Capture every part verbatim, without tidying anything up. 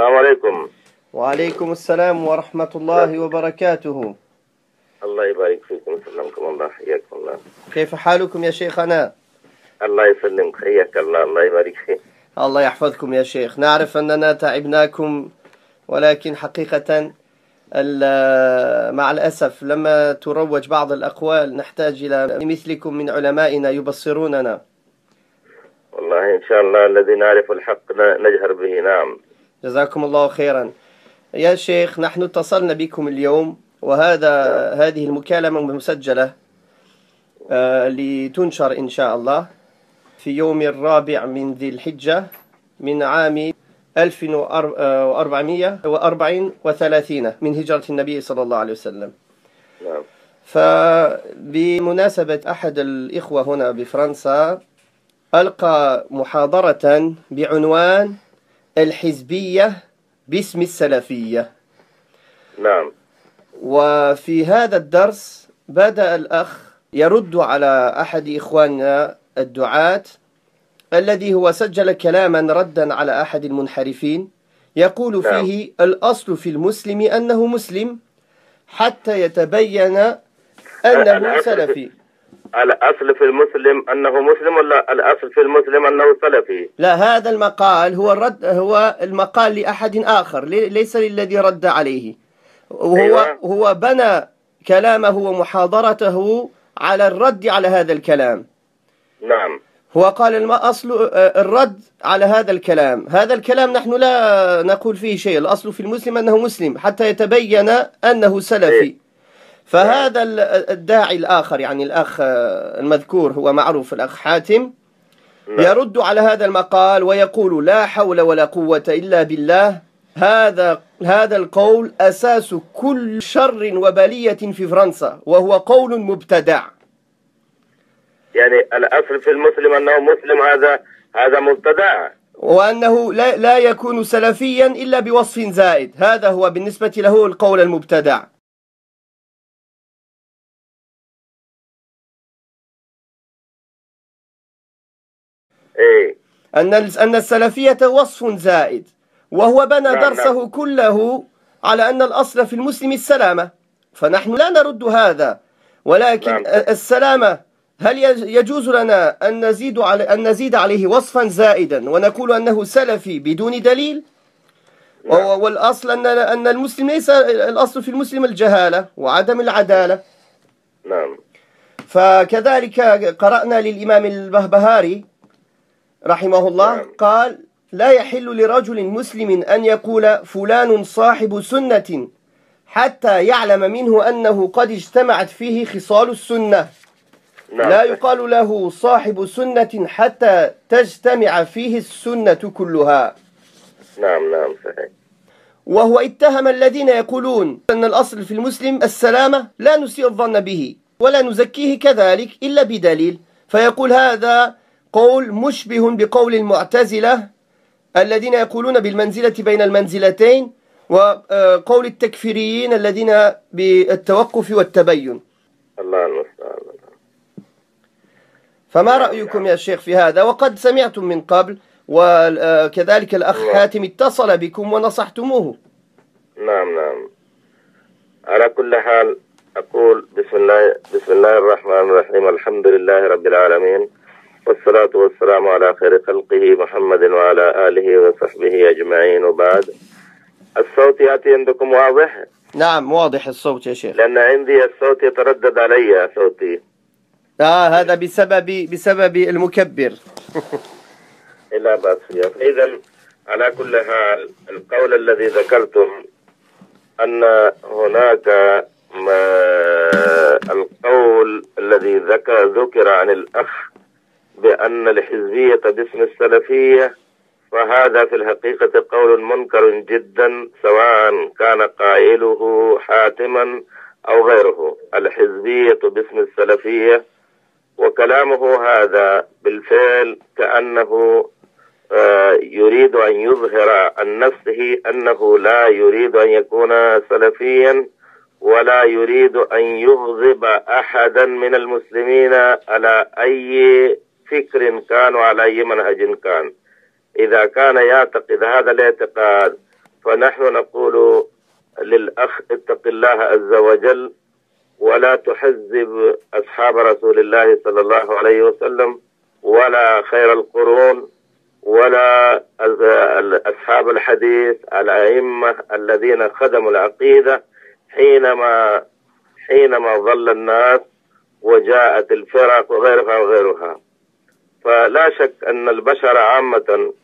السلام عليكم. وعليكم السلام ورحمة الله وبركاته. الله يبارك فيكم ويسلمكم الله، حياكم الله. كيف حالكم يا شيخنا؟ الله يسلمك، حياك الله، الله يبارك فيك. الله يحفظكم يا شيخ. نعرف أننا تعبناكم، ولكن حقيقة مع الأسف لما تروج بعض الأقوال نحتاج إلى مثلكم من علمائنا يبصروننا. والله إن شاء الله الذي نعرف الحق نجهر به. نعم، جزاكم الله خيرا يا شيخ. نحن اتصلنا بكم اليوم، وهذا نعم. هذه المكالمة مسجلة آه لتنشر إن شاء الله في يوم الرابع من ذي الحجة من عام ألف وأربعمائة وأربعة وثلاثين من هجرة النبي صلى الله عليه وسلم. نعم. فبمناسبة أحد الإخوة هنا بفرنسا ألقى محاضرة بعنوان الحزبية باسم السلفية. نعم. وفي هذا الدرس بدأ الأخ يرد على أحد إخواننا الدعاة الذي هو سجل كلاما ردا على أحد المنحرفين يقول نعم. فيه الأصل في المسلم أنه مسلم حتى يتبين أنه سلفي. الأصل في المسلم أنه مسلم ولا الأصل في المسلم أنه سلفي؟ لا، هذا المقال هو الرد، هو المقال لأحد آخر ليس للذي رد عليه. وهو أيوة. هو بنى كلامه ومحاضرته على الرد على هذا الكلام. نعم. هو قال الأصل الرد على هذا الكلام. هذا الكلام نحن لا نقول فيه شيء. الأصل في المسلم أنه مسلم حتى يتبين أنه سلفي. إيه؟ فهذا الداعي الآخر، يعني الأخ المذكور هو معروف الأخ حاتم، يرد على هذا المقال ويقول لا حول ولا قوة إلا بالله. هذا هذا القول أساس كل شر وبلية في فرنسا، وهو قول مبتدع. يعني الأصل في المسلم أنه مسلم، هذا هذا مبتدع، وأنه لا, لا يكون سلفيا إلا بوصف زائد. هذا هو بالنسبة له القول المبتدع. إيه؟ أن أن السلفية وصف زائد، وهو بنى نعم درسه نعم. كله على أن الأصل في المسلم السلامة، فنحن لا نرد هذا، ولكن نعم. السلامة هل يجوز لنا أن نزيد على أن نزيد عليه وصفا زائدا ونقول أنه سلفي بدون دليل؟ نعم. والأصل أن أن المسلم ليس الأصل في المسلم الجهالة وعدم العدالة. نعم. فكذلك قرأنا للإمام البهبهاري رحمه الله. نعم. قال لا يحل لرجل مسلم أن يقول فلان صاحب سنة حتى يعلم منه أنه قد اجتمعت فيه خصال السنة. نعم. لا يقال له صاحب سنة حتى تجتمع فيه السنة كلها. نعم نعم صحيح. وهو اتهم الذين يقولون أن الأصل في المسلم السلامة لا نسيء الظن به ولا نزكيه كذلك إلا بدليل، فيقول هذا قول مشبه بقول المعتزلة الذين يقولون بالمنزلة بين المنزلتين، وقول التكفيريين الذين بالتوقف والتبين. الله المستعان. فما رأيكم يا شيخ في هذا؟ وقد سمعتم من قبل، وكذلك الأخ حاتم اتصل بكم ونصحتموه. نعم نعم. على كل حال أقول بسم الله بسم الله الرحمن الرحيم، الحمد لله رب العالمين، والصلاة والسلام على خير خلقه محمد وعلى آله وصحبه أجمعين، وبعد. الصوت يأتي عندكم واضح؟ نعم واضح الصوت يا شيخ. لأن عندي الصوت يتردد علي صوتي. آه هذا بسبب بسبب المكبر. لا بأس فيه. إذا على كل حال القول الذي ذكرتم أن هناك ما القول الذي ذكر ذكر عن الأخ بأن الحزبية باسم السلفية، فهذا في الحقيقة قول منكر جدا، سواء كان قائله حاتما أو غيره. الحزبية باسم السلفية، وكلامه هذا بالفعل كأنه يريد أن يظهر عن نفسه أنه لا يريد أن يكون سلفيا، ولا يريد أن يغضب أحدا من المسلمين على أي فكر كان وعلى أي منهج كان. إذا كان يعتقد هذا الاعتقاد فنحن نقول للأخ اتق الله عز وجل ولا تحزب أصحاب رسول الله صلى الله عليه وسلم ولا خير القرون ولا أصحاب الحديث الأئمة الذين خدموا العقيدة حينما حينما ضل الناس وجاءت الفرق وغيرها وغيرها. فلا شك أن البشر عامة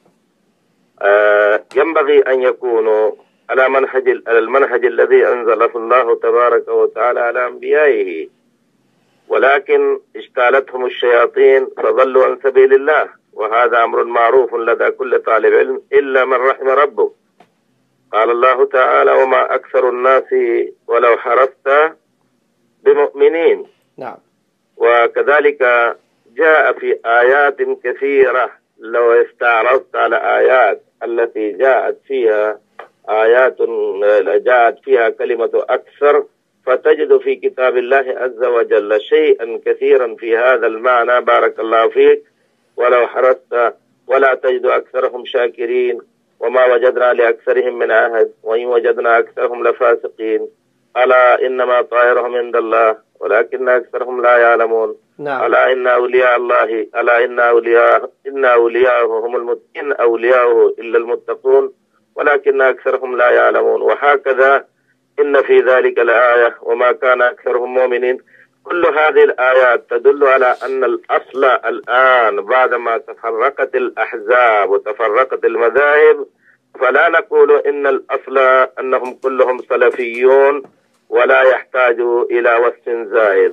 ينبغي أن يكونوا على منهج المنهج الذي أنزله الله تبارك وتعالى على أنبيائه، ولكن اجتالتهم الشياطين فضلوا عن سبيل الله، وهذا أمر معروف لدى كل طالب علم إلا من رحم ربه. قال الله تعالى وما أكثر الناس ولو حرصت بمؤمنين. نعم. وكذلك جاء في آيات كثيرة لو استعرضت على آيات التي جاءت فيها آيات جاءت فيها كلمة أكثر فتجد في كتاب الله عز وجل شيئا كثيرا في هذا المعنى. بارك الله فيك. ولو حرصت ولا تجد أكثرهم شاكرين وما وجدنا لأكثرهم من عهد وإن وجدنا أكثرهم لفاسقين ألا إنما طائرهم عند الله ولكن أكثرهم لا يعلمون. نعم. ألا إن أولياء الله ألا إن أولياء إن أولياءه هم المتقين أولياءه إلا المتقون ولكن أكثرهم لا يعلمون. وهكذا إن في ذلك الآية وما كان أكثرهم مؤمنين. كل هذه الآيات تدل على أن الأصل الآن بعدما تفرقت الأحزاب وتفرقت المذاهب فلا نقول إن الأصل أنهم كلهم سلفيون ولا يحتاجوا إلى وصف زائد.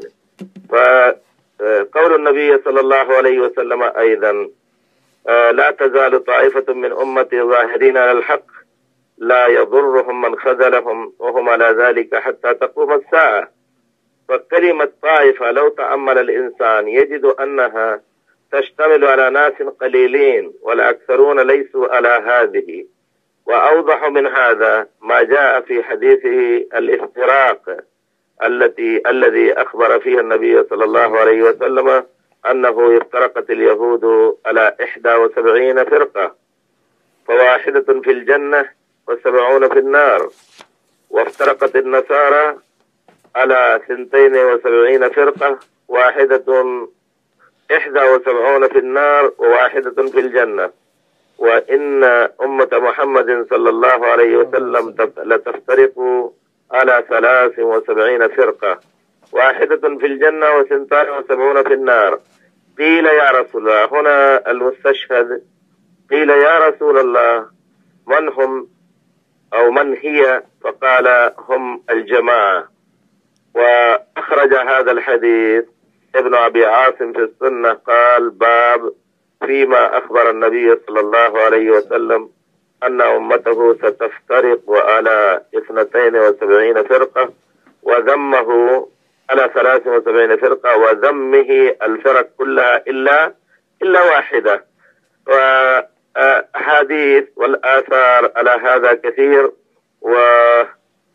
فقول النبي صلى الله عليه وسلم أيضا لا تزال طائفة من أمتي ظاهرين على الحق لا يضرهم من خذلهم وهم على ذلك حتى تقوم الساعة. فكلمة طائفة لو تأمل الإنسان يجد أنها تشتمل على ناس قليلين والأكثرون ليسوا على هذه. وأوضح من هذا ما جاء في حديثه الافتراق التي الذي أخبر فيه النبي صلى الله عليه وسلم أنه افترقت اليهود على إحدى وسبعين فرقة فواحدة في الجنة وسبعون في النار، وافترقت النصارى على ثنتين وسبعين فرقة واحدة إحدى وسبعون في النار وواحدة في الجنة، وإن أمة محمد صلى الله عليه وسلم لتفترق على ثلاث وسبعين فرقة واحدة في الجنة وثنتان وسبعون في النار. قيل يا رسول الله، هنا المستشهد قيل يا رسول الله من هم أو من هي؟ فقال هم الجماعة. وأخرج هذا الحديث ابن أبي عاصم في السنة قال باب فيما أخبر النبي صلى الله عليه وسلم أن أمته ستفترق على اثنتين وسبعين فرقة وذمه على ثلاث وسبعين فرقة وذمه الفرق كلها إلا إلا واحدة. وحديث والآثار على هذا كثير. وفي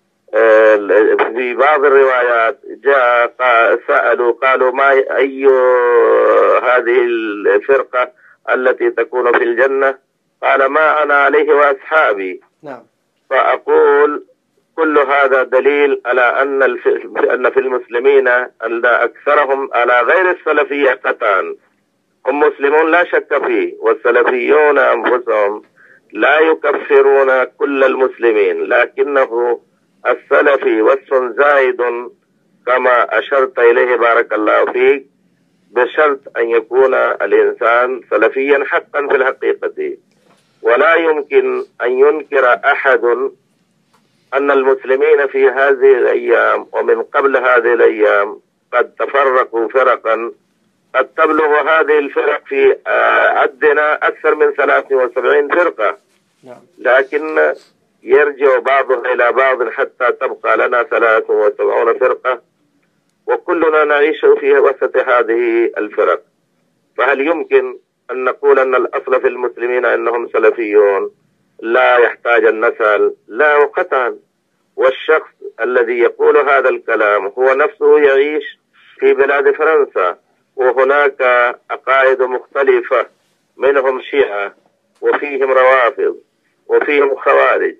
بعض الروايات جاء سألوا قالوا ما أي هذه الفرقة التي تكون في الجنة؟ قال ما أنا عليه وأصحابي. نعم. فأقول كل هذا دليل على أن أن في المسلمين أن أكثرهم على غير السلفية قطعا. هم مسلمون لا شك فيه، والسلفيون أنفسهم لا يكفرون كل المسلمين، لكنه السلفي وصف زائد كما أشرت إليه بارك الله فيك بشرط أن يكون الإنسان سلفيا حقا في الحقيقة. ولا يمكن أن ينكر أحد أن المسلمين في هذه الأيام ومن قبل هذه الأيام قد تفرقوا فرقا قد تبلغ هذه الفرق في عدنا أكثر من ثلاث وسبعين فرقة، لكن يرجع بعضها إلى بعض حتى تبقى لنا ثلاث وسبعون فرقة وكلنا نعيش في وسط هذه الفرق. فهل يمكن أن نقول أن الأصل في المسلمين أنهم سلفيون لا يحتاج النسل؟ لا قطعا. والشخص الذي يقول هذا الكلام هو نفسه يعيش في بلاد فرنسا وهناك عقائد مختلفة، منهم شيعة وفيهم روافض وفيهم خوارج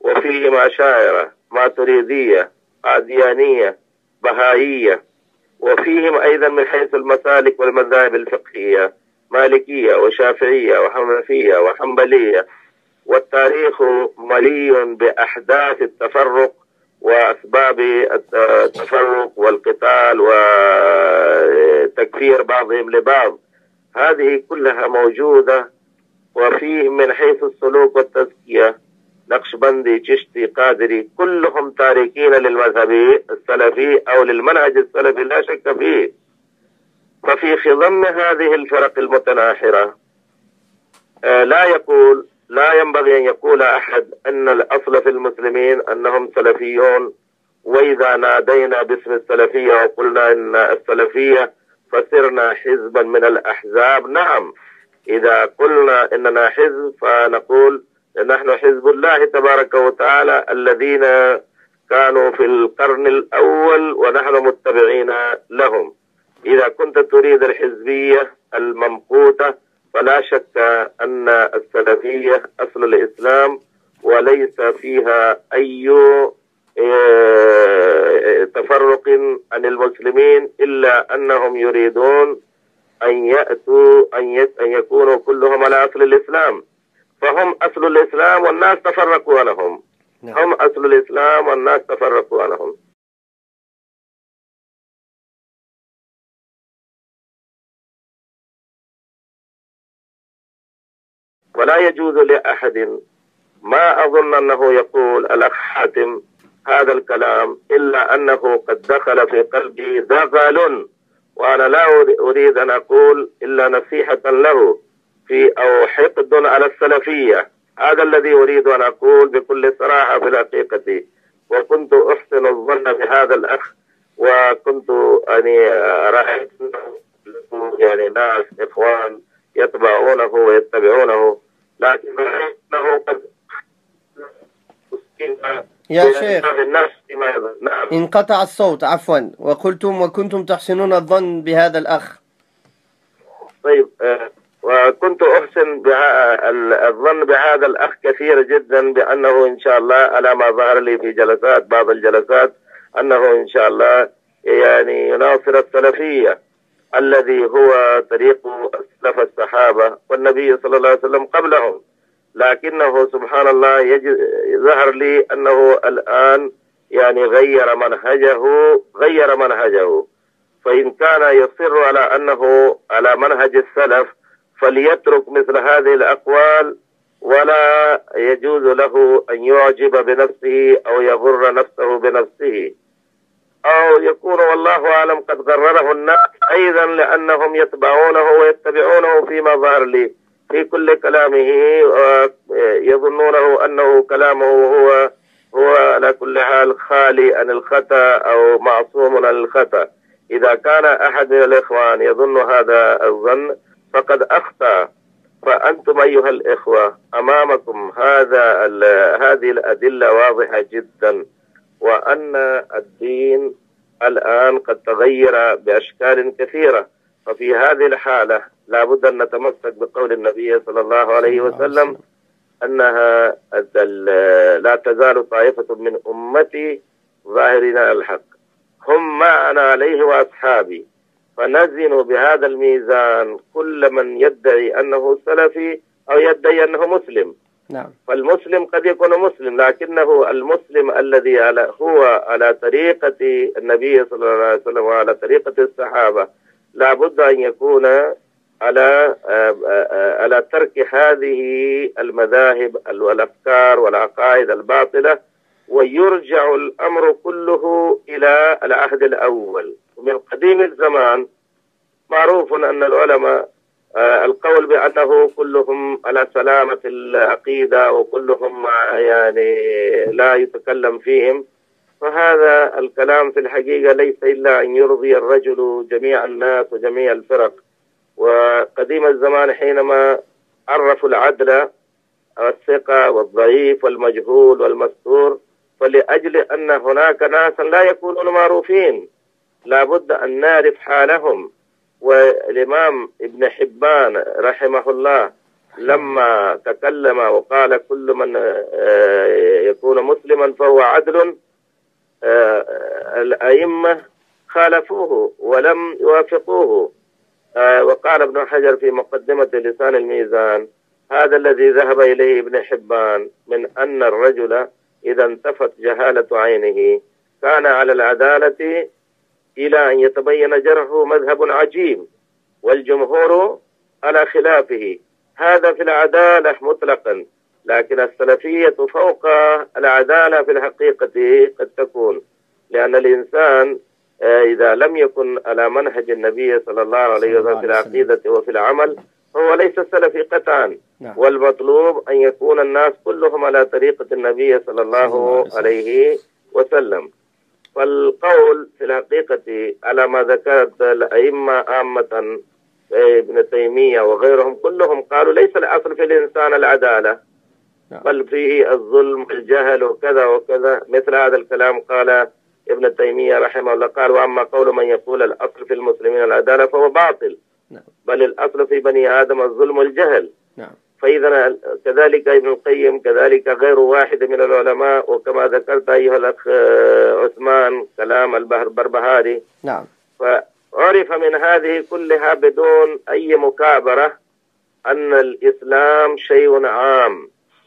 وفيهم أشاعرة، ماتريدية، قاديانية، بهائية، وفيهم أيضا من حيث المسالك والمذاهب الفقهية مالكية وشافعية وحنفية وحنبلية. والتاريخ مليء بأحداث التفرق وأسباب التفرق والقتال وتكفير بعضهم لبعض، هذه كلها موجودة. وفيه من حيث السلوك والتزكية نقشبندي، چشتي، قادري، كلهم تاركين للمذهب السلفي أو للمنهج السلفي لا شك فيه. ففي خضم هذه الفرق المتناحرة لا يقول لا ينبغي أن يقول أحد أن الأصل في المسلمين أنهم سلفيون، وإذا نادينا باسم السلفية وقلنا إن السلفية فصرنا حزبا من الأحزاب. نعم، إذا قلنا إننا حزب فنقول نحن حزب الله تبارك وتعالى الذين كانوا في القرن الأول ونحن متبعين لهم. إذا كنت تريد الحزبية الممقوتة فلا شك أن السلفية أصل الإسلام وليس فيها أي تفرق عن المسلمين، إلا أنهم يريدون أن يأتوا أن يكونوا كلهم على أصل الإسلام، فهم أصل الإسلام والناس تفرقوا عنهم. هم أصل الإسلام والناس تفرقوا عنهم. ولا يجوز لأحد، ما أظن أنه يقول الأخ حاتم هذا الكلام إلا أنه قد دخل في قلبي دغل، وأنا لا أريد أن أقول إلا نصيحة له في أو حقد على السلفية. هذا الذي أريد أن أقول بكل صراحة في الحقيقة. وكنت أحسن الظن بهذا الأخ، وكنت يعني رأيت يعني ناس إخوان يتبعونه ويتبعونه، لكن رأيته قد يا شيخ انقطع الصوت عفوا، وقلتم وكنتم تحسنون الظن بهذا الأخ. طيب، وكنت أحسن الظن بهذا الأخ كثير جدا، بأنه إن شاء الله على ما ظهر لي في جلسات بعض الجلسات أنه إن شاء الله يعني يناصر السلفية الذي هو طريق سلف الصحابة والنبي صلى الله عليه وسلم قبلهم. لكنه سبحان الله ظهر لي أنه الآن يعني غير منهجه غير منهجه فإن كان يصر على أنه على منهج السلف فليترك مثل هذه الأقوال، ولا يجوز له أن يعجب بنفسه أو يغر نفسه بنفسه، أو يكون والله أعلم قد غرره الناس أيضا لأنهم يتبعونه ويتبعونه فيما ظهر لي في كل كلامه، يظنونه أنه كلامه هو هو على كل حال خالي عن الخطأ أو معصوم عن الخطأ. إذا كان أحد من الإخوان يظن هذا الظن فقد أخطأ. فأنتم أيها الإخوة أمامكم هذا هذه الأدلة واضحة جدا، وأن الدين الآن قد تغير بأشكال كثيرة. ففي هذه الحالة لابد أن نتمسك بقول النبي صلى الله عليه وسلم أنها لا تزال طائفة من أمتي ظاهرين على الحق هم ما أنا عليه وأصحابي، فنزنوا بهذا الميزان كل من يدعي أنه سلفي أو يدعي أنه مسلم. نعم. فالمسلم قد يكون مسلم، لكنه المسلم الذي على هو على طريقة النبي صلى الله عليه وسلم وعلى طريقة الصحابة لابد أن يكون على على ترك هذه المذاهب والأفكار والعقائد الباطلة، ويرجع الأمر كله إلى العهد الأول. ومن قديم الزمان معروف أن العلماء القول بأنه كلهم على سلامة العقيدة وكلهم يعني لا يتكلم فيهم، فهذا الكلام في الحقيقة ليس إلا أن يرضي الرجل جميع الناس وجميع الفرق. وقديم الزمان حينما عرفوا العدل والثقة والضعيف والمجهول والمستور، فلأجل أن هناك ناسا لا يكونون معروفين لابد أن نعرف حالهم. والإمام ابن حبان رحمه الله لما تكلم وقال كل من يكون مسلما فهو عدل، الأئمة خالفوه ولم يوافقوه. وقال ابن حجر في مقدمة لسان الميزان: هذا الذي ذهب إليه ابن حبان من أن الرجل إذا انتفت جهالة عينه كان على العدالة إلى أن يتبين جرحه مذهب عجيب، والجمهور على خلافه. هذا في العدالة مطلقا، لكن السلفية فوق العدالة في الحقيقة قد تكون، لأن الإنسان إذا لم يكن على منهج النبي صلى الله عليه وسلم في العقيدة وفي العمل هو ليس سلفي قطعا. نعم. والمطلوب أن يكون الناس كلهم على طريقة النبي صلى الله عليه وسلم. فالقول في الحقيقة على ما ذكرت الأئمة عامة ابن تيمية وغيرهم كلهم قالوا ليس الأصل في الإنسان العدالة، بل فيه الظلم الجهل وكذا وكذا. مثل هذا الكلام قال ابن تيمية رحمه الله، قال: وأما قول من يقول الأصل في المسلمين العدالة فهو باطل، بل الأصل في بني آدم الظلم والجهل. فإذا كذلك ابن القيم، كذلك غير واحد من العلماء، وكما ذكرت أيها الأخ عثمان كلام البربهاري. نعم. فعرف من هذه كلها بدون أي مكابرة أن الإسلام شيء عام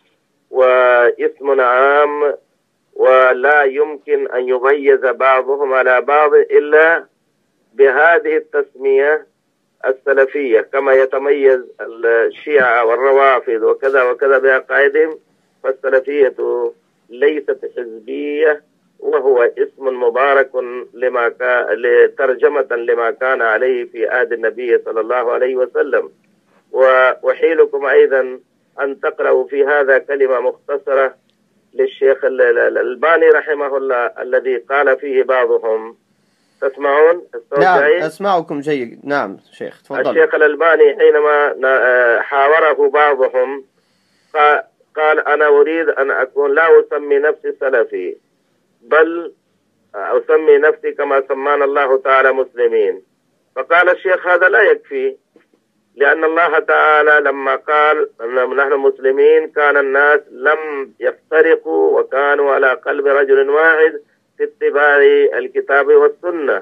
واسم عام، ولا يمكن أن يميز بعضهم على بعض إلا بهذه التسمية السلفية، كما يتميز الشيعة والروافض وكذا وكذا بعقائدهم. فالسلفية ليست حزبية، وهو اسم مبارك لما كان لترجمة لما كان عليه في عهد النبي صلى الله عليه وسلم. وأحيلكم أيضا أن تقرأوا في هذا كلمة مختصرة للشيخ الألباني رحمه الله الذي قال فيه بعضهم. تسمعون؟ نعم أسمعكم جيد. نعم شيخ تفضل. الشيخ الألباني حينما حاوره بعضهم قال: أنا أريد أن أكون لا أسمي نفسي سلفي، بل أسمي نفسي كما سمانا الله تعالى مسلمين. فقال الشيخ: هذا لا يكفي، لأن الله تعالى لما قال أن نحن مسلمين كان الناس لم يفترقوا وكانوا على قلب رجل واحد في اتباع الكتاب والسنة.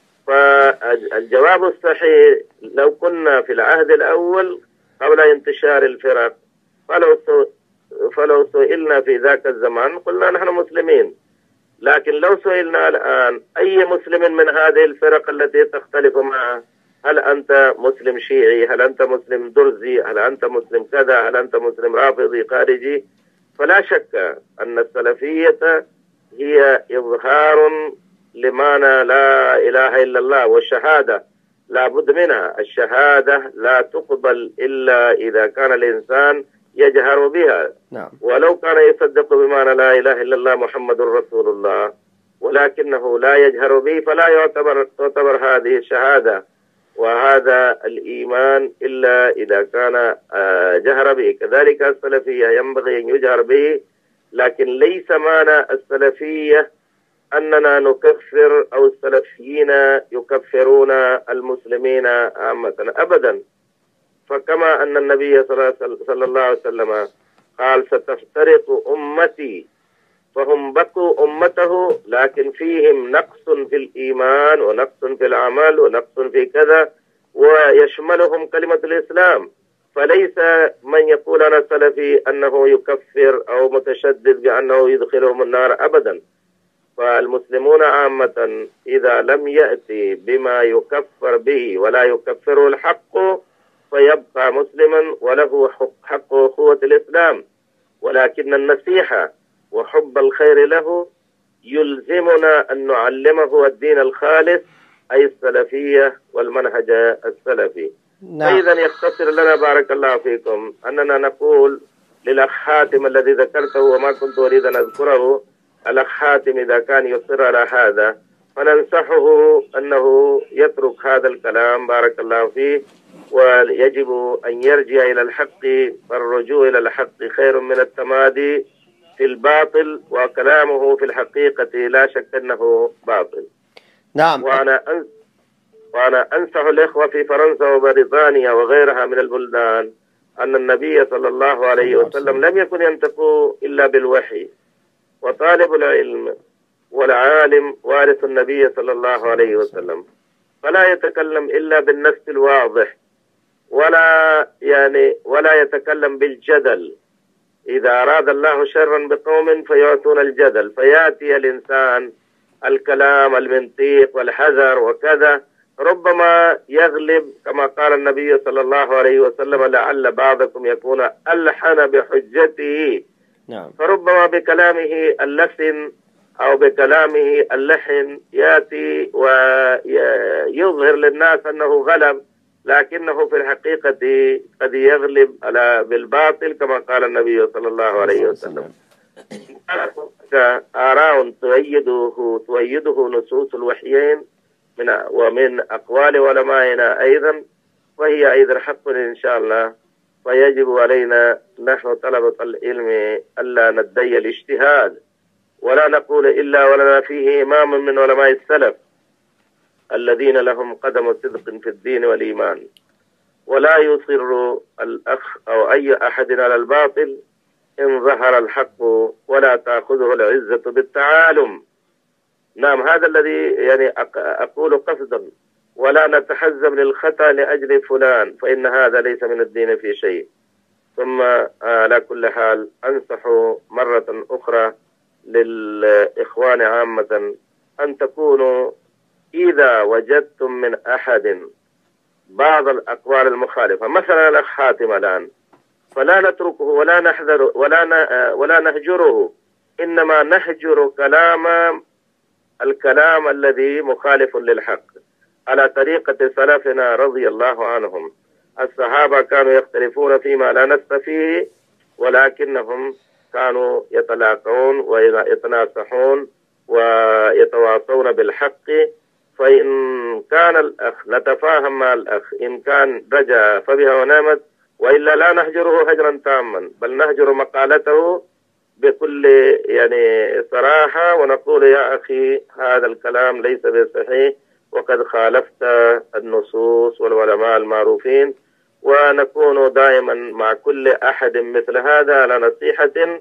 فالجواب الصحيح لو كنا في العهد الأول قبل انتشار الفرق فلو فلو سئلنا في ذاك الزمان قلنا نحن مسلمين. لكن لو سئلنا الآن أي مسلم من هذه الفرق التي تختلف معه، هل أنت مسلم شيعي، هل أنت مسلم درزي، هل أنت مسلم كذا، هل أنت مسلم رافضي خارجي، فلا شك أن السلفية هي إظهار لمعنى لا إله إلا الله، والشهادة لا بد منها. الشهادة لا تقبل إلا إذا كان الإنسان يجهر بها. نعم. ولو كان يصدق بمعنى لا إله إلا الله محمد رسول الله ولكنه لا يجهر به فلا يعتبر تعتبر هذه الشهادة وهذا الإيمان إلا إذا كان جهر به. كذلك السلفية ينبغي أن يجهر به، لكن ليس معنى السلفية أننا نكفر أو السلفيين يكفرون المسلمين عامة أبدا. فكما أن النبي صلى الله عليه وسلم قال: ستفترق أمتي، فهم بقوا أمته لكن فيهم نقص في الإيمان ونقص في العمل ونقص في كذا، ويشملهم كلمة الإسلام. فليس من يقول أنا سلفي أنه يكفر أو متشدد بأنه يدخلهم النار أبدا. فالمسلمون عامة إذا لم يأتي بما يكفر به ولا يكفره الحق فيبقى مسلما وله حق أخوة الإسلام، ولكن النصيحة وحب الخير له يلزمنا أن نعلمه الدين الخالص أي السلفية والمنهج السلفي. نعم. فإذا يختصر لنا بارك الله فيكم أننا نقول للأخ حاتم الذي ذكرته وما كنت أريد أن أذكره، الأخ حاتم إذا كان يصر على هذا فننصحه أنه يترك هذا الكلام بارك الله فيه، ويجب أن يرجع إلى الحق، فالرجوع إلى الحق خير من التمادي في الباطل، وكلامه في الحقيقة لا شك أنه باطل. نعم. وأنا أنصح وأنا أنصح الإخوة في فرنسا وبريطانيا وغيرها من البلدان أن النبي صلى الله عليه وسلم لم يكن ينطق إلا بالوحي، وطالب العلم والعالم وارث النبي صلى الله عليه وسلم، فلا يتكلم إلا بالنص الواضح، ولا يعني ولا يتكلم بالجدل. إذا أراد الله شرا بقوم فيعطون الجدل، فيأتي الإنسان الكلام المنطق والحذر وكذا، ربما يغلب كما قال النبي صلى الله عليه وسلم: لعل بعضكم يكون ألحن بحجته. نعم. فربما بكلامه اللسن أو بكلامه اللحن يأتي ويظهر للناس أنه غلب، لكنه في الحقيقة قد يغلب على بالباطل كما قال النبي صلى الله عليه وسلم. آراء تؤيده تؤيده نصوص الوحيين من ومن أقوال علمائنا أيضا، وهي أيضا حق إن شاء الله. فيجب علينا نحن طلبة العلم ألا ندعي الاجتهاد، ولا نقول إلا ولنا فيه إمام من علماء السلف الذين لهم قدم صدق في الدين والإيمان، ولا يصر الأخ أو أي أحد على الباطل إن ظهر الحق، ولا تأخذه العزة بالتعالم. نعم، هذا الذي يعني أقول قصدا، ولا نتحزب للخطأ لأجل فلان، فإن هذا ليس من الدين في شيء. ثم على كل حال أنصح مرة أخرى للإخوان عامة أن تكونوا إذا وجدتم من أحد بعض الأقوال المخالفة، مثلا الأخ حاتم الآن، فلا نتركه ولا نحذر ولا ولا نهجره، إنما نهجر كلام الكلام الذي مخالف للحق على طريقة سلفنا رضي الله عنهم. الصحابة كانوا يختلفون فيما لا نص فيه، ولكنهم كانوا يتلاقون ويتناصحون ويتواصون بالحق. فإن كان الأخ نتفاهم مع الأخ، إن كان رجع فبها ونعمت، وإلا لا نهجره هجرا تاما، بل نهجر مقالته بكل يعني صراحة، ونقول: يا أخي هذا الكلام ليس بصحيح، وقد خالفت النصوص والعلماء المعروفين. ونكون دائما مع كل أحد مثل هذا على نصيحة،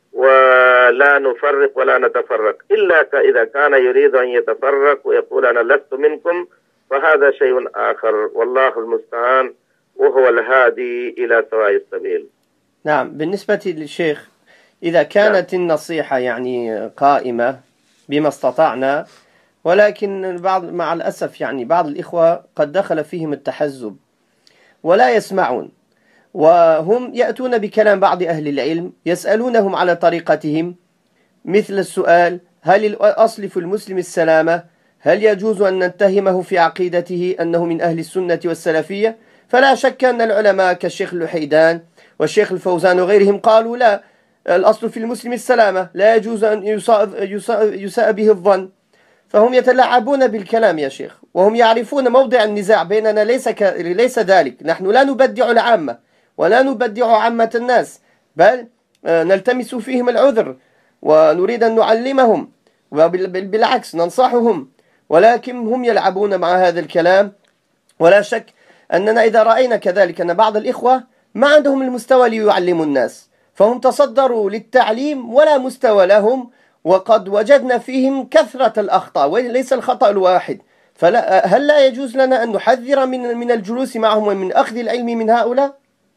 ولا نفرق ولا نتفرق، إلا إذا كان يريد أن يتفرق ويقول أنا لست منكم، فهذا شيء آخر، والله المستعان، وهو الهادي إلى سواء السبيل. نعم. بالنسبة للشيخ، إذا كانت النصيحة يعني قائمة بما استطعنا، ولكن بعض مع الأسف يعني بعض الإخوة قد دخل فيهم التحزب ولا يسمعون، وهم يأتون بكلام بعض أهل العلم، يسألونهم على طريقتهم، مثل السؤال: هل الأصل في المسلم السلامة؟ هل يجوز أن نتهمه في عقيدته أنه من أهل السنة والسلفية؟ فلا شك أن العلماء كالشيخ الوحيدان والشيخ الفوزان وغيرهم قالوا: لا، الأصل في المسلم السلامة، لا يجوز أن يساء به الظن. فهم يتلاعبون بالكلام يا شيخ، وهم يعرفون موضع النزاع بيننا ليس ك... ليس ذلك. نحن لا نبدع العامة ولا نبدع عامة الناس، بل نلتمس فيهم العذر ونريد أن نعلمهم، وبالعكس ننصحهم، ولكن هم يلعبون مع هذا الكلام. ولا شك أننا إذا رأينا كذلك أن بعض الإخوة ما عندهم المستوى ليعلموا الناس، فهم تصدروا للتعليم ولا مستوى لهم، وقد وجدنا فيهم كثرة الأخطاء وليس الخطأ الواحد. فلا هل لا يجوز لنا أن نحذر من من الجلوس معهم ومن أخذ العلم من هؤلاء؟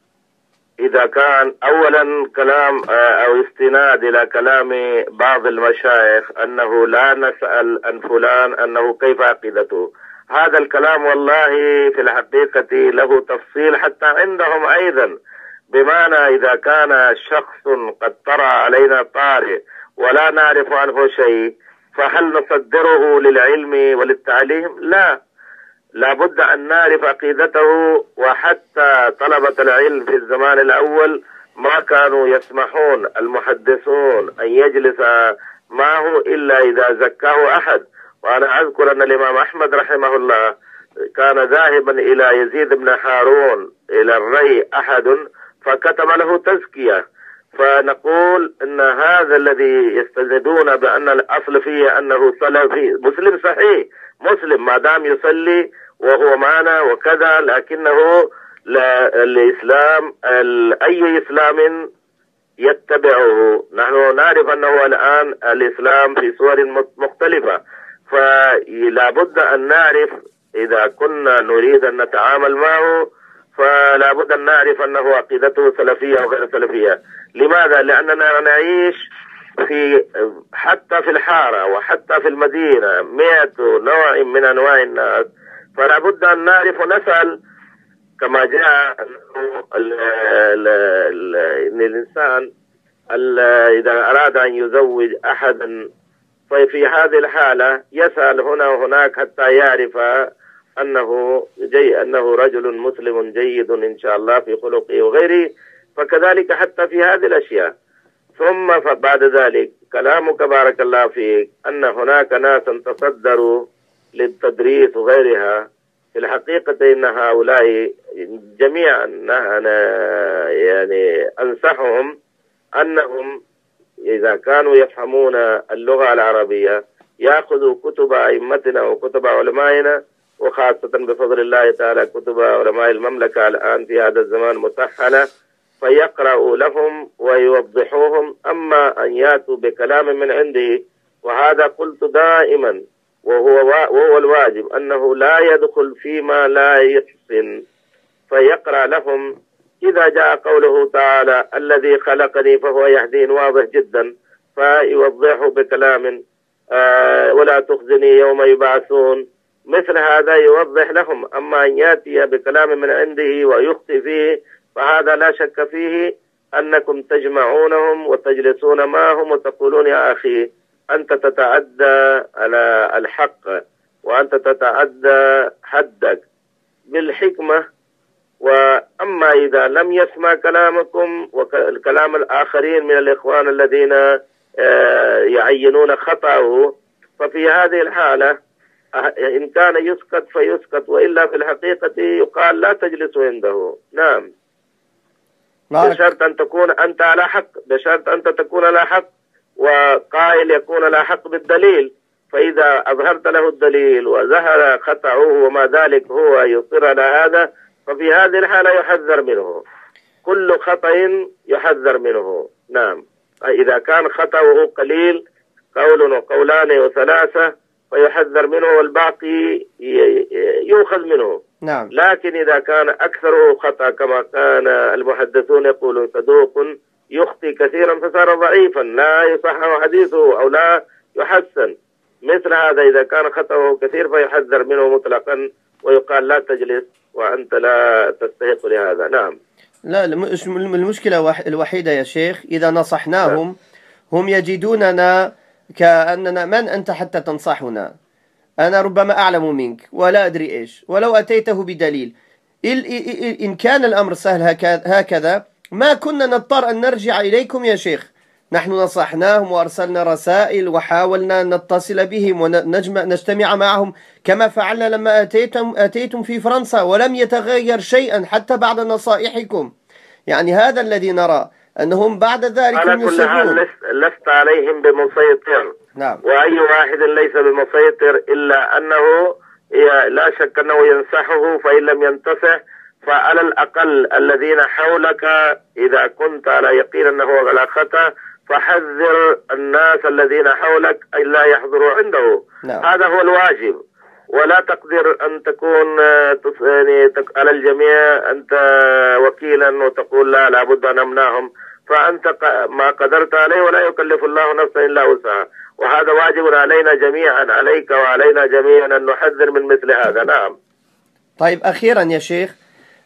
إذا كان أولا كلام أو استناد إلى كلام بعض المشايخ أنه لا نسأل عن فلان أنه كيف عقيدته، هذا الكلام والله في الحقيقة له تفصيل حتى عندهم أيضا، بمعنى إذا كان شخص قد طرأ علينا طارئ ولا نعرف عنه شيء، فهل نصدره للعلم وللتعليم؟ لا، لابد أن نعرف عقيدته. وحتى طلبة العلم في الزمان الأول ما كانوا يسمحون المحدثون أن يجلس معه إلا إذا زكاه أحد. وأنا أذكر أن الإمام أحمد رحمه الله كان ذاهبا إلى يزيد بن هارون إلى الري أحد فكتب له تزكية، فنقول ان هذا الذي يستندون بان الاصل فيه انه سلفي مسلم صحيح، مسلم ما دام يصلي وهو معنا وكذا، لكنه الإسلام أي إسلام يتبعه. نحن نعرف أنه الآن الإسلام في صور مختلفة، فلا بد أن نعرف إذا كنا نريد أن نتعامل معه فلا بد أن نعرف أنه عقيدته سلفية أو غير سلفية. لماذا؟ لأننا نعيش في حتى في الحارة وحتى في المدينة مئة نوع من أنواع الناس، فلا بد أن نعرف ونسأل كما جاء أن الإنسان إذا أراد أن يزوج أحدا ففي هذه الحالة يسأل هنا وهناك حتى يعرف أنه جي أنه رجل مسلم جيد إن شاء الله في خلقه وغيره، فكذلك حتى في هذه الأشياء. ثم فبعد ذلك كلامك بارك الله فيك أن هناك ناس تصدروا للتدريس وغيرها، في الحقيقة إن هؤلاء جميعا أنا يعني أنصحهم أنهم إذا كانوا يفهمون اللغة العربية يأخذوا كتب أئمتنا وكتب علمائنا، وخاصة بفضل الله تعالى كتب علماء المملكة الآن في هذا الزمان مسهلة، فيقرأوا لهم ويوضحوهم. أما أن يأتوا بكلام من عنده، وهذا قلت دائما وهو وهو الواجب أنه لا يدخل فيما لا يحسن، فيقرأ لهم إذا جاء قوله تعالى الذي خلقني فهو يهدين واضح جدا، فيوضحه بكلام آه ولا تخزني يوم يبعثون، مثل هذا يوضح لهم. أما أن يأتي بكلام من عنده ويخطئ فيه فهذا لا شك فيه أنكم تجمعونهم وتجلسون معهم وتقولون يا أخي أنت تتعدى على الحق وأنت تتعدى حدك بالحكمة. وأما إذا لم يسمع كلامكم وكلام الآخرين من الإخوان الذين يعينون خطأه، ففي هذه الحالة إن كان يسكت فيسكت، وإلا في الحقيقة يقال لا تجلسوا عنده. نعم، بشرط أن تكون أنت على حق، بشرط أنت تكون على حق وقائل يكون على حق بالدليل. فإذا أظهرت له الدليل وظهر خطأه وما ذلك هو يصر على هذا، ففي هذه الحالة يحذر منه، كل خطأ يحذر منه. نعم، إذا كان خطأه قليل قول وقولان وثلاثة فيحذر منه والباقي يؤخذ منه. نعم. لكن إذا كان أكثره خطأ كما كان المحدثون يقولون صدوق يخطي كثيرا فصار ضعيفا لا يصحح حديثه أو لا يحسن، مثل هذا إذا كان خطأه كثير فيحذر منه مطلقا ويقال لا تجلس وأنت لا تستحق لهذا. نعم. لا، المشكلة الوحيدة يا شيخ إذا نصحناهم هم يجدوننا كأننا من أنت حتى تنصحنا، أنا ربما أعلم منك ولا أدري إيش، ولو أتيته بدليل. إن كان الأمر سهل هكذا ما كنا نضطر أن نرجع إليكم يا شيخ. نحن نصحناهم وأرسلنا رسائل وحاولنا أن نتصل بهم ونجتمع معهم كما فعلنا لما أتيتم, أتيتم في فرنسا، ولم يتغير شيئا حتى بعد نصائحكم. يعني هذا الذي نرى أنهم بعد ذلك على كل حال لست عليهم بمسيطر. نعم. وأي واحد ليس بمسيطر إلا أنه لا شك أنه ينصحه، فإن لم ينتصح فعلى الأقل الذين حولك إذا كنت على يقين أنه على خطأ فحذر الناس الذين حولك أن لا يحضروا عنده. نعم. هذا هو الواجب، ولا تقدر أن تكون يعني على الجميع أنت وكيلا وتقول لا لابد أن أمنعهم، فأنت ما قدرت عليه ولا يكلف الله نفسا إلا وسعها، وهذا واجب علينا جميعا، عليك وعلينا جميعا أن نحذر من مثل هذا. نعم. طيب أخيرا يا شيخ،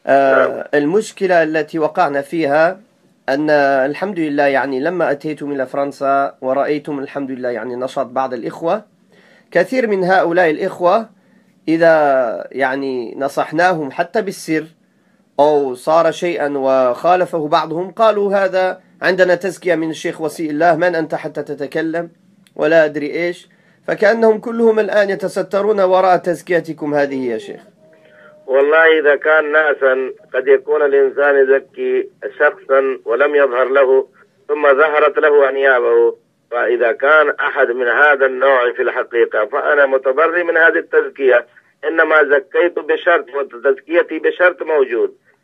آه المشكلة التي وقعنا فيها أن الحمد لله يعني لما أتيتم إلى فرنسا ورأيتم الحمد لله يعني نشاط بعض الإخوة، كثير من هؤلاء الإخوة إذا يعني نصحناهم حتى بالسر أو صار شيئا وخالفه بعضهم قالوا هذا عندنا تزكية من الشيخ وصي الله، من أنت حتى تتكلم ولا أدري إيش، فكأنهم كلهم الآن يتسترون وراء تزكيتكم هذه يا شيخ. والله إذا كان ناسا قد يكون الإنسان يزكي شخصا ولم يظهر له ثم ظهرت له أنيابه، فإذا كان أحد من هذا النوع في الحقيقة فأنا متبرئ من هذه التزكية، إنما زكيت بشرط وتزكيتي بشرط موجود،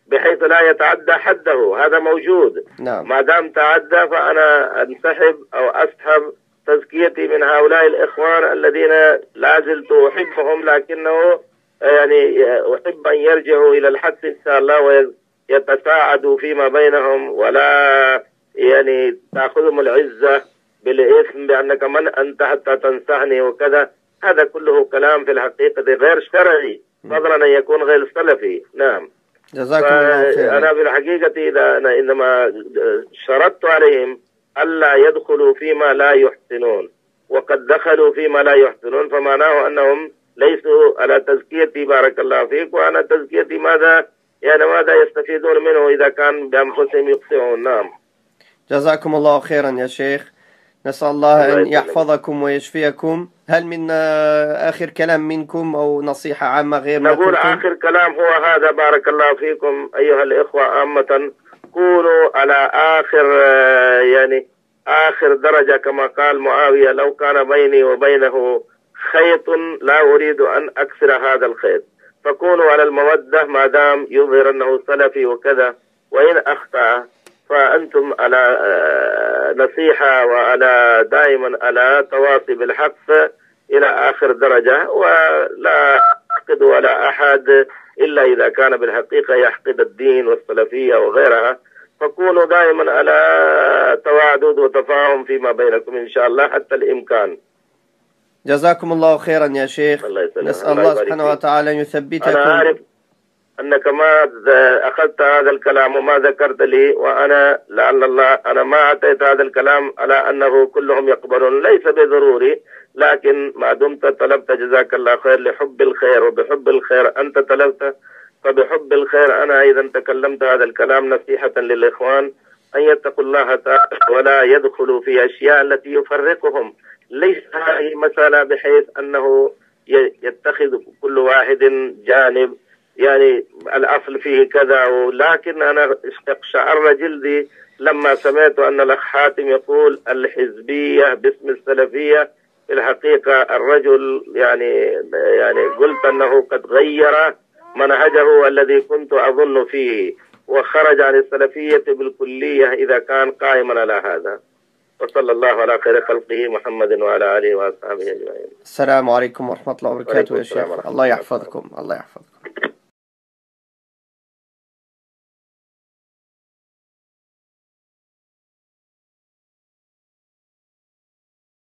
بحيث لا يتعدى حده، هذا موجود. نعم. ما دام تعدى فأنا أنسحب أو أسحب تزكيتي من هؤلاء الإخوان الذين لا زلت أحبهم، لكنه يعني أحب أن يرجعوا إلى الحق إن شاء الله ويتساعدوا فيما بينهم، ولا يعني تأخذهم العزة بالإثم بأنك من أنت حتى تنصحني وكذا. هذا كله كلام في الحقيقة غير شرعي، فضلا أن يكون غير سلفي. نعم. جزاكم الله خيرا. أنا في الحقيقة إذا أنا إنما شرطت عليهم ألا يدخلوا فيما لا يحسنون، وقد دخلوا فيما لا يحسنون، فمعناه أنهم ليسوا على تزكيتي بارك الله فيك، وأنا تزكيتي ماذا يعني ماذا يستفيدون منه إذا كان بأنفسهم يخطئون. نعم. جزاكم الله خيرا يا شيخ، نسأل الله أن يحفظكم ويشفيكم. هل من آخر كلام منكم أو نصيحة عامة غير ما نقول قلتم؟ آخر كلام هو هذا بارك الله فيكم أيها الإخوة عامة، كونوا على آخر يعني آخر درجة كما قال معاوية: لو كان بيني وبينه خيط لا أريد أن أكسر هذا الخيط. فكونوا على المودة ما دام يظهر أنه سلفي وكذا، وإن أخطأ فأنتم على نصيحة وعلى دائما على تواصي بالحق إلى آخر درجة، ولا أحقد على أحد إلا إذا كان بالحقيقة يحقد الدين والسلفية وغيرها. فكونوا دائما على توادد وتفاهم فيما بينكم إن شاء الله حتى الإمكان. جزاكم الله خيرا يا شيخ، الله نسأل الله, الله سبحانه وتعالى أن يثبتكم. أنا أعرف أنك ما أخذت هذا الكلام وما ذكرت لي، وأنا لعل الله أنا ما أعطيت هذا الكلام على أنه كلهم يقبلون، ليس بضروري، لكن ما دمت طلبت جزاك الله خير لحب الخير، وبحب الخير أنت طلبت، فبحب الخير أنا أيضا تكلمت هذا الكلام نصيحة للإخوان أن يتقوا الله تعالى ولا يدخلوا في أشياء التي يفرقهم. ليس هذه مسألة بحيث أنه يتخذ كل واحد جانب يعني الأصل فيه كذا، ولكن أنا استقشعر جلدي لما سمعت أن الأخ حاتم يقول الحزبية باسم السلفية. في الحقيقة الرجل يعني يعني قلت أنه قد غير منهجه الذي كنت أظن فيه، وخرج عن السلفية بالكلية إذا كان قائما على هذا. وصلى الله على خير خلقه محمد وعلى آله وأصحابه أجمعين. السلام عليكم ورحمة الله وبركاته يا شيخ، الله يحفظكم. الله يحفظكم.